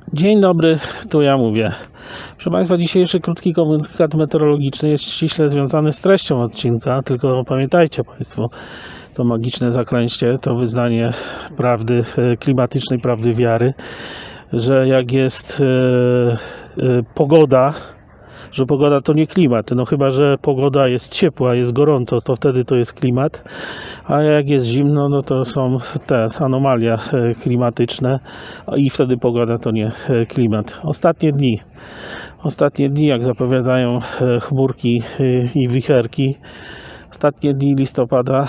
Dzień dobry, tu ja mówię. Proszę Państwa, dzisiejszy krótki komunikat meteorologiczny jest ściśle związany z treścią odcinka, tylko pamiętajcie Państwo, to magiczne zaklęcie, to wyznanie prawdy klimatycznej, prawdy wiary, że jak jest pogoda, że pogoda to nie klimat, no chyba że pogoda jest ciepła, jest gorąco, to wtedy to jest klimat, a jak jest zimno, no to są te anomalia klimatyczne i wtedy pogoda to nie klimat. Ostatnie dni, jak zapowiadają chmurki i wicherki, ostatnie dni listopada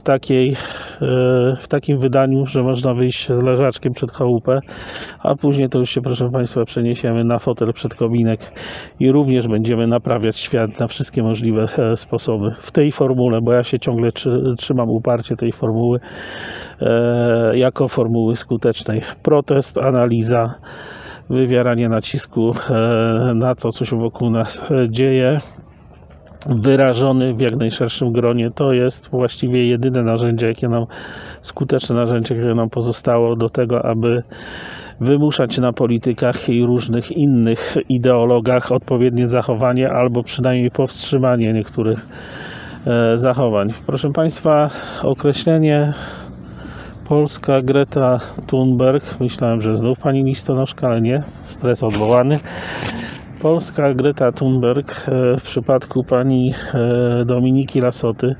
w takim wydaniu, że można wyjść z leżaczkiem przed chałupę, a później to już się, proszę Państwa, przeniesiemy na fotel przed kominek i również będziemy naprawiać świat na wszystkie możliwe sposoby. W tej formule, bo ja się ciągle trzymam uparcie tej formuły, jako formuły skutecznej. Protest, analiza, wywieranie nacisku na to, co się wokół nas dzieje, wyrażony w jak najszerszym gronie. To jest właściwie jedyne narzędzie, skuteczne narzędzie, które nam pozostało do tego, aby wymuszać na politykach i różnych innych ideologach odpowiednie zachowanie albo przynajmniej powstrzymanie niektórych zachowań. Proszę Państwa, określenie Polska Greta Thunberg, myślałem, że znów pani listonoszka, ale nie, stres odwołany. Polska Greta Thunberg w przypadku pani Dominiki Lassoty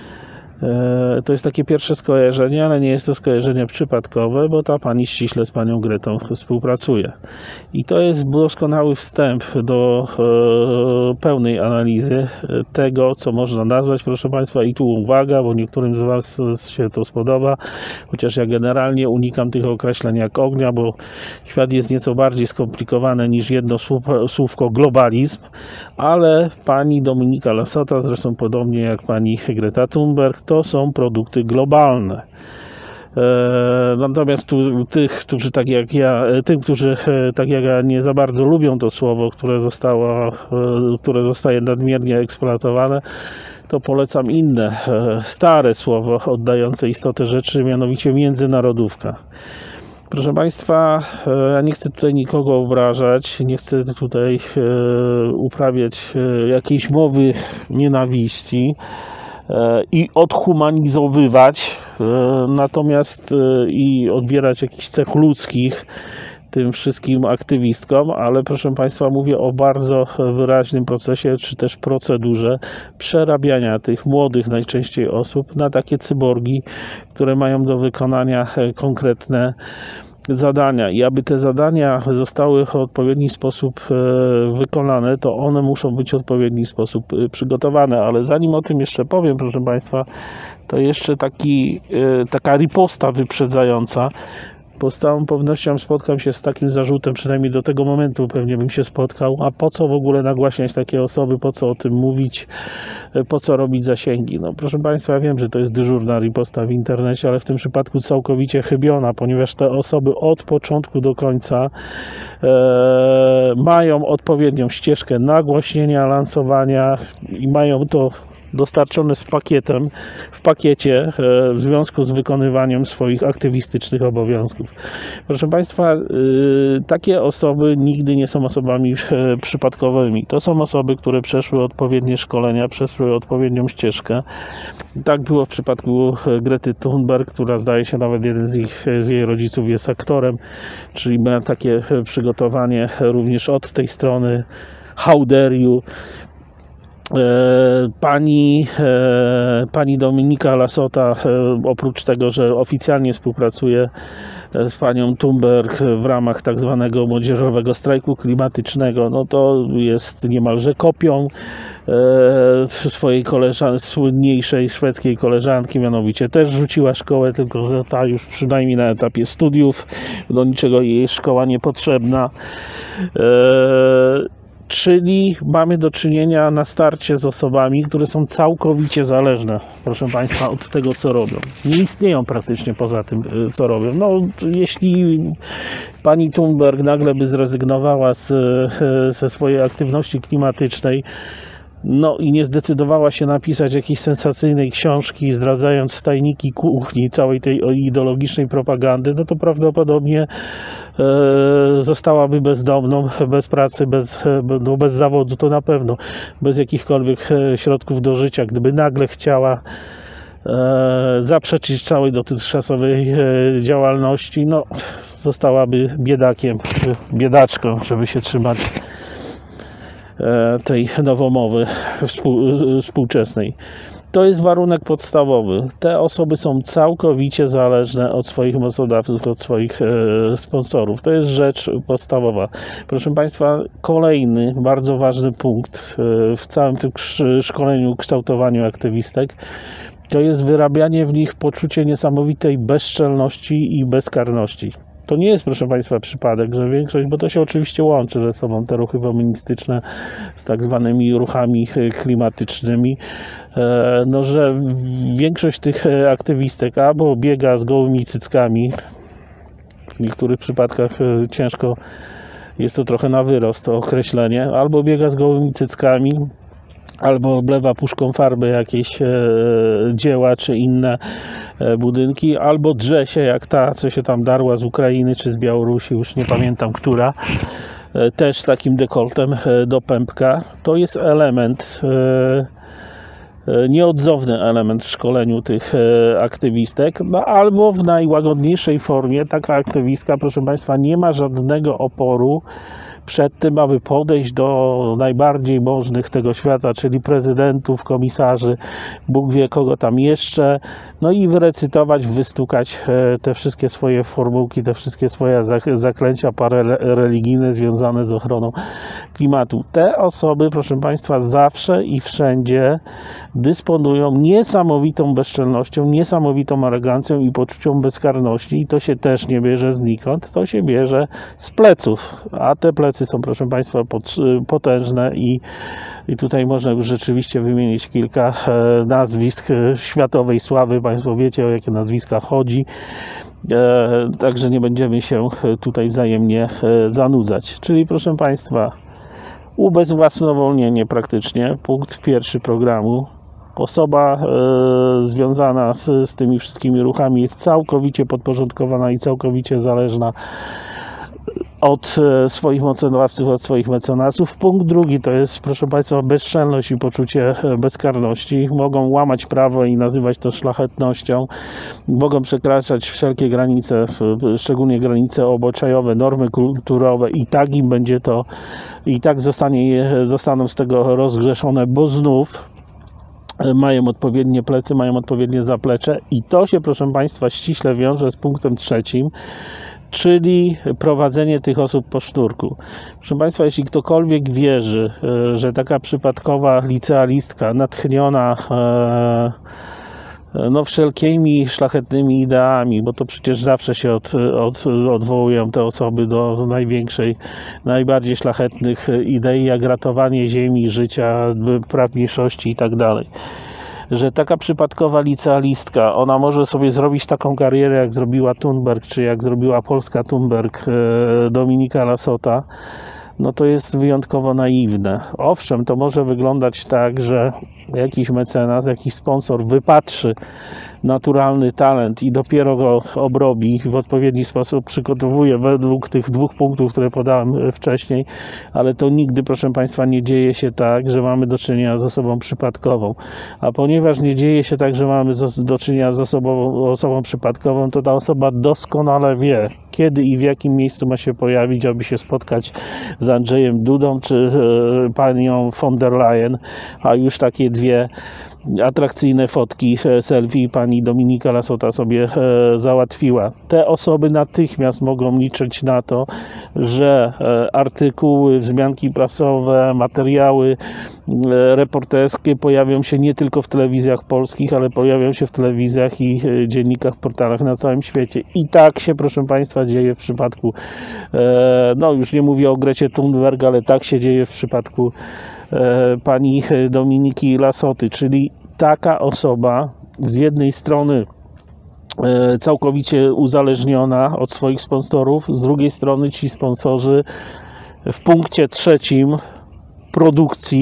to jest takie pierwsze skojarzenie, ale nie jest to skojarzenie przypadkowe, bo ta pani ściśle z panią Gretą współpracuje. I to jest doskonały wstęp do pełnej analizy tego, co można nazwać, proszę Państwa, i tu uwaga, bo niektórym z Was się to spodoba, chociaż ja generalnie unikam tych określeń jak ognia, bo świat jest nieco bardziej skomplikowany niż jedno słówko globalizm, ale pani Dominika Lassota, zresztą podobnie jak pani Greta Thunberg, to są produkty globalne. Natomiast tym, którzy tak jak ja nie za bardzo lubią to słowo, które zostaje nadmiernie eksploatowane, to polecam inne, stare słowo oddające istotę rzeczy, mianowicie międzynarodówka. Proszę Państwa, ja nie chcę tutaj nikogo obrażać, nie chcę tutaj uprawiać jakiejś mowy nienawiści i odhumanizowywać, natomiast i odbierać jakichś cech ludzkich tym wszystkim aktywistkom, ale proszę Państwa, mówię o bardzo wyraźnym procesie, czy też procedurze przerabiania tych młodych najczęściej osób na takie cyborgi, które mają do wykonania konkretne zadania. I aby te zadania zostały w odpowiedni sposób wykonane, to one muszą być w odpowiedni sposób przygotowane. Ale zanim o tym jeszcze powiem, proszę Państwa, to jeszcze taka riposta wyprzedzająca. Bo z całą pewnością spotkam się z takim zarzutem, przynajmniej do tego momentu pewnie bym się spotkał, a po co w ogóle nagłaśniać takie osoby, po co o tym mówić, po co robić zasięgi. No proszę Państwa, ja wiem, że to jest dyżurna riposta w internecie, ale w tym przypadku całkowicie chybiona, ponieważ te osoby od początku do końca mają odpowiednią ścieżkę nagłaśnienia, lansowania i mają to dostarczone w pakiecie w związku z wykonywaniem swoich aktywistycznych obowiązków. Proszę Państwa, takie osoby nigdy nie są osobami przypadkowymi. To są osoby, które przeszły odpowiednie szkolenia, przeszły odpowiednią ścieżkę. Tak było w przypadku Grety Thunberg, która zdaje się nawet jeden z jej rodziców jest aktorem, czyli miała takie przygotowanie również od tej strony How dare you. Pani Dominika Lassota, oprócz tego, że oficjalnie współpracuje z panią Thunberg w ramach tak zwanego młodzieżowego strajku klimatycznego, no to jest niemalże kopią swojej słynniejszej szwedzkiej koleżanki, mianowicie też rzuciła szkołę, tylko że ta już przynajmniej na etapie studiów, do niczego jej szkoła niepotrzebna. Czyli mamy do czynienia na starcie z osobami, które są całkowicie zależne, proszę Państwa, od tego, co robią. Nie istnieją praktycznie poza tym, co robią. No, jeśli pani Thunberg nagle by zrezygnowała ze swojej aktywności klimatycznej, no i nie zdecydowała się napisać jakiejś sensacyjnej książki zdradzając tajniki kuchni całej tej ideologicznej propagandy, no to prawdopodobnie zostałaby bezdomną, bez pracy, bez zawodu, to na pewno, bez jakichkolwiek środków do życia. Gdyby nagle chciała zaprzeczyć całej dotychczasowej działalności, no zostałaby biedakiem, biedaczką, żeby się trzymać tej nowomowy współczesnej. To jest warunek podstawowy. Te osoby są całkowicie zależne od swoich mocodawców, od swoich sponsorów. To jest rzecz podstawowa. Proszę Państwa, kolejny bardzo ważny punkt w całym tym szkoleniu, kształtowaniu aktywistek, to jest wyrabianie w nich poczucie niesamowitej bezczelności i bezkarności. To nie jest, proszę Państwa, przypadek, że większość, bo to się oczywiście łączy ze sobą, te ruchy feministyczne z tak zwanymi ruchami klimatycznymi, no, że większość tych aktywistek albo biega z gołymi cyckami, w niektórych przypadkach ciężko jest to trochę na wyrost to określenie, albo biega z gołymi cyckami, albo oblewa puszką farby jakieś dzieła czy inne budynki, albo drze się jak ta, co się tam darła z Ukrainy czy z Białorusi, już nie pamiętam która, też z takim dekoltem do pępka. To jest element, nieodzowny element w szkoleniu tych aktywistek, no albo w najłagodniejszej formie taka aktywistka, proszę Państwa, nie ma żadnego oporu przed tym, aby podejść do najbardziej możnych tego świata, czyli prezydentów, komisarzy, Bóg wie kogo tam jeszcze, no i wyrecytować, wystukać te wszystkie swoje formułki, te wszystkie swoje zaklęcia parareligijne związane z ochroną klimatu. Te osoby, proszę Państwa, zawsze i wszędzie dysponują niesamowitą bezczelnością, niesamowitą arogancją i poczuciem bezkarności i to się też nie bierze znikąd, to się bierze z pleców, a te plecy są, proszę Państwa, potężne i tutaj można już rzeczywiście wymienić kilka nazwisk światowej sławy. Państwo wiecie, o jakie nazwiska chodzi, także nie będziemy się tutaj wzajemnie zanudzać. Czyli, proszę Państwa, ubezwłasnowolnienie praktycznie, punkt pierwszy programu. Osoba związana z tymi wszystkimi ruchami jest całkowicie podporządkowana i całkowicie zależna od swoich mocodawców, od swoich mecenasów. Punkt drugi to jest, proszę Państwa, bezczelność i poczucie bezkarności. Mogą łamać prawo i nazywać to szlachetnością. Mogą przekraczać wszelkie granice, szczególnie granice obyczajowe, normy kulturowe i tak im będzie to, i tak zostaną z tego rozgrzeszone, bo znów mają odpowiednie plecy, mają odpowiednie zaplecze i to się, proszę Państwa, ściśle wiąże z punktem trzecim, czyli prowadzenie tych osób po sznurku. Proszę Państwa, jeśli ktokolwiek wierzy, że taka przypadkowa licealistka natchniona no wszelkimi szlachetnymi ideami, bo to przecież zawsze się odwołują te osoby do najbardziej szlachetnych idei, jak ratowanie ziemi, życia, praw mniejszości i tak dalej. Że taka przypadkowa licealistka, ona może sobie zrobić taką karierę, jak zrobiła Thunberg, czy jak zrobiła polska Thunberg, Dominika Lassota, no to jest wyjątkowo naiwne. Owszem, to może wyglądać tak, że jakiś mecenas, jakiś sponsor wypatrzy naturalny talent i dopiero go obrobi, w odpowiedni sposób przygotowuje według tych dwóch punktów, które podałem wcześniej, ale to nigdy, proszę Państwa, nie dzieje się tak, że mamy do czynienia z osobą przypadkową. A ponieważ nie dzieje się tak, że mamy do czynienia z osobą przypadkową, to ta osoba doskonale wie, kiedy i w jakim miejscu ma się pojawić, aby się spotkać z Andrzejem Dudą czy panią von der Leyen, a już takie dwie atrakcyjne fotki, selfie pani Dominika Lassota sobie załatwiła. Te osoby natychmiast mogą liczyć na to, że artykuły, wzmianki prasowe, materiały reporterskie pojawią się nie tylko w telewizjach polskich, ale pojawią się w telewizjach i dziennikach, portalach na całym świecie. I tak się, proszę Państwa, dzieje w przypadku, no już nie mówię o Grecie Thunberg, ale tak się dzieje w przypadku pani Dominiki Lassoty, czyli taka osoba z jednej strony całkowicie uzależniona od swoich sponsorów, z drugiej strony ci sponsorzy w punkcie trzecim produkcji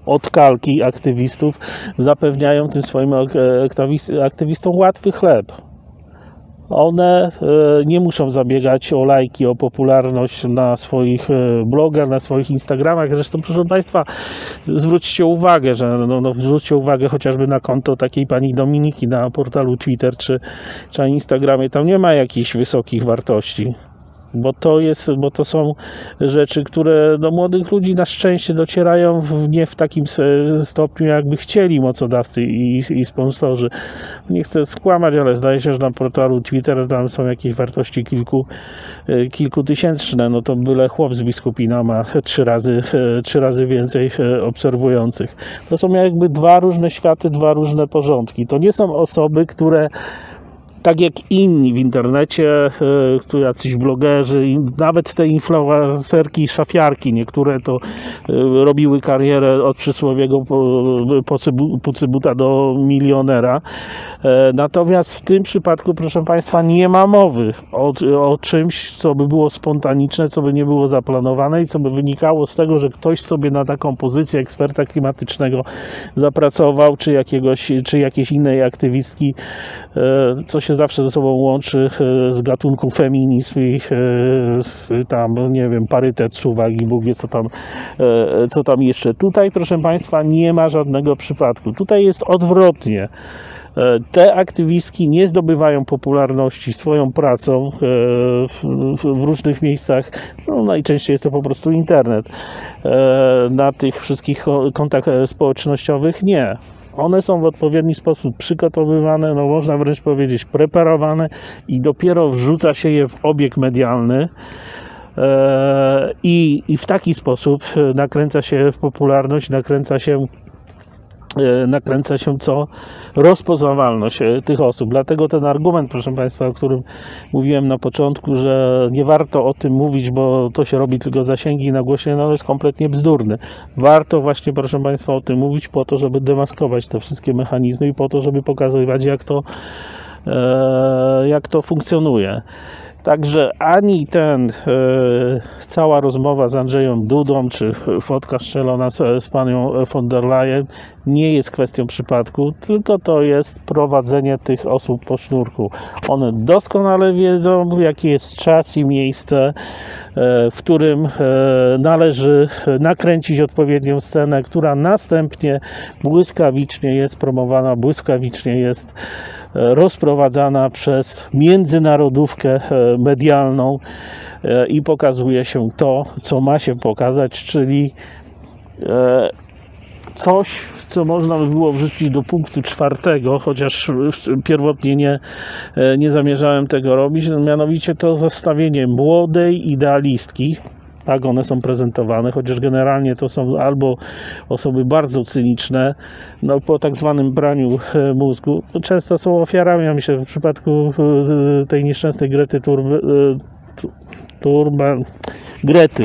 od kalki aktywistów zapewniają tym swoim aktywistom łatwy chleb. One nie muszą zabiegać o lajki, o popularność na swoich blogach, na swoich Instagramach. Zresztą, proszę Państwa, zwróćcie uwagę, że zwróćcie uwagę chociażby na konto takiej pani Dominiki na portalu Twitter czy na Instagramie. Tam nie ma jakichś wysokich wartości. Bo to są rzeczy, które do młodych ludzi na szczęście docierają nie w takim stopniu, jakby chcieli mocodawcy i sponsorzy. Nie chcę skłamać, ale zdaje się, że na portalu Twitter tam są jakieś wartości kilkutysięczne. No to byle chłop z Biskupina ma 3 razy więcej obserwujących. To są jakby dwa różne światy, dwa różne porządki. To nie są osoby, które tak jak inni w internecie, jacyś blogerzy, nawet te influencerki, szafiarki, niektóre to robiły karierę od przysłowiego pucybuta do milionera. Natomiast w tym przypadku, proszę Państwa, nie ma mowy o czymś, co by było spontaniczne, co by nie było zaplanowane i co by wynikało z tego, że ktoś sobie na taką pozycję eksperta klimatycznego zapracował, czy jakiejś innej aktywistki, co się zawsze ze sobą łączy z gatunku feminizm i tam, nie wiem, parytet, suwak i Bóg wie co tam jeszcze. Tutaj, proszę Państwa, nie ma żadnego przypadku. Tutaj jest odwrotnie. Te aktywistki nie zdobywają popularności swoją pracą w różnych miejscach. No, najczęściej jest to po prostu internet. Na tych wszystkich kontach społecznościowych nie. One są w odpowiedni sposób przygotowywane, no można wręcz powiedzieć preparowane i dopiero wrzuca się je w obieg medialny i w taki sposób nakręca się popularność, nakręca się rozpoznawalność tych osób. Dlatego ten argument, proszę Państwa, o którym mówiłem na początku, że nie warto o tym mówić, bo to się robi tylko zasięgi i nagłośnienie, no jest kompletnie bzdurny. Warto właśnie, proszę Państwa, o tym mówić po to, żeby demaskować te wszystkie mechanizmy i po to, żeby pokazywać, jak to funkcjonuje. Także ani cała rozmowa z Andrzejem Dudą, czy fotka strzelona z panią von der Leyen nie jest kwestią przypadku, tylko to jest prowadzenie tych osób po sznurku. One doskonale wiedzą, jaki jest czas i miejsce, w którym należy nakręcić odpowiednią scenę, która następnie błyskawicznie jest promowana, błyskawicznie jest rozprowadzana przez międzynarodówkę medialną i pokazuje się to, co ma się pokazać, czyli coś, co można by było wrzucić do punktu 4, chociaż pierwotnie nie zamierzałem tego robić, mianowicie to zestawienie młodej idealistki. Tak one są prezentowane, chociaż generalnie to są albo osoby bardzo cyniczne, no po tak zwanym braniu mózgu. Często są ofiarami, ja myślę, w przypadku tej nieszczęsnej Grety.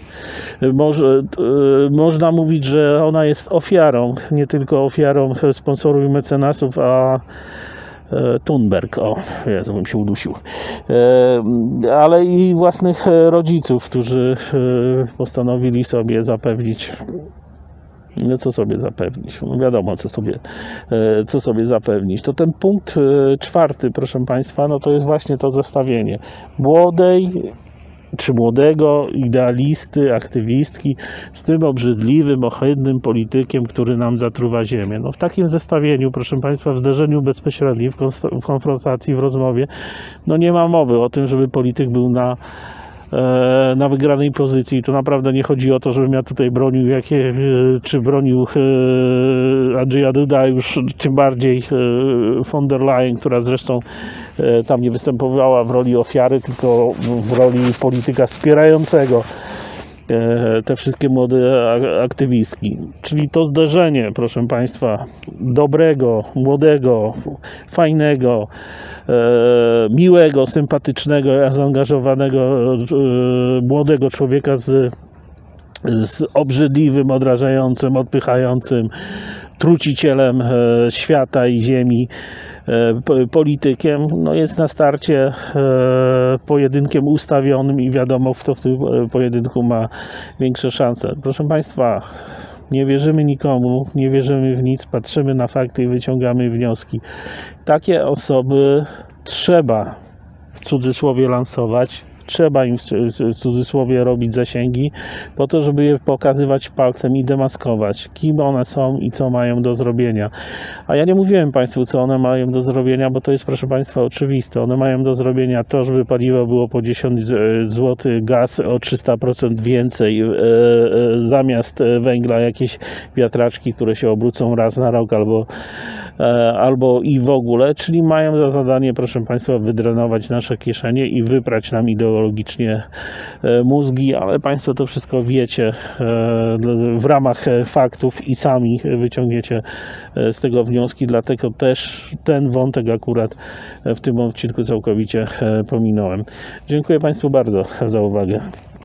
Można mówić, że ona jest ofiarą, nie tylko ofiarą sponsorów i mecenasów, a Thunberg, Jezu, bym się udusił, ale i własnych rodziców, którzy postanowili sobie zapewnić, no co sobie zapewnić, no wiadomo co sobie zapewnić. To ten punkt 4, proszę Państwa, no to jest właśnie to zestawienie młodej czy młodego idealisty, aktywistki z tym obrzydliwym, ohydnym politykiem, który nam zatruwa ziemię. No w takim zestawieniu, proszę Państwa, w zderzeniu bezpośrednim, w konfrontacji, w rozmowie, no nie ma mowy o tym, żeby polityk był na wygranej pozycji. Tu naprawdę nie chodzi o to, żebym ja tutaj bronił czy bronił Andrzeja Duda, już tym bardziej von der Leyen, która zresztą tam nie występowała w roli ofiary, tylko w roli polityka wspierającego te wszystkie młode aktywistki. Czyli to zderzenie, proszę Państwa, dobrego, młodego, fajnego, miłego, sympatycznego, zaangażowanego młodego człowieka z obrzydliwym, odrażającym, odpychającym trucicielem świata i ziemi politykiem, no jest na starcie pojedynkiem ustawionym i wiadomo, kto w tym pojedynku ma większe szanse. Proszę Państwa, Nie wierzymy nikomu, nie wierzymy w nic, patrzymy na fakty i wyciągamy wnioski. Takie osoby trzeba w cudzysłowie lansować, trzeba im w cudzysłowie robić zasięgi po to, żeby je pokazywać palcem i demaskować, kim one są i co mają do zrobienia. A ja nie mówiłem Państwu, co one mają do zrobienia, bo to jest, proszę Państwa, oczywiste. One mają do zrobienia to, żeby paliwo było po 10 zł, gaz o 300% więcej, zamiast węgla jakieś wiatraczki, które się obrócą raz na rok albo i w ogóle, czyli mają za zadanie, proszę Państwa, wydrenować nasze kieszenie i wyprać nam ideologicznie mózgi, ale Państwo to wszystko wiecie w ramach faktów i sami wyciągniecie z tego wnioski, dlatego też ten wątek akurat w tym odcinku całkowicie pominąłem. Dziękuję Państwu bardzo za uwagę.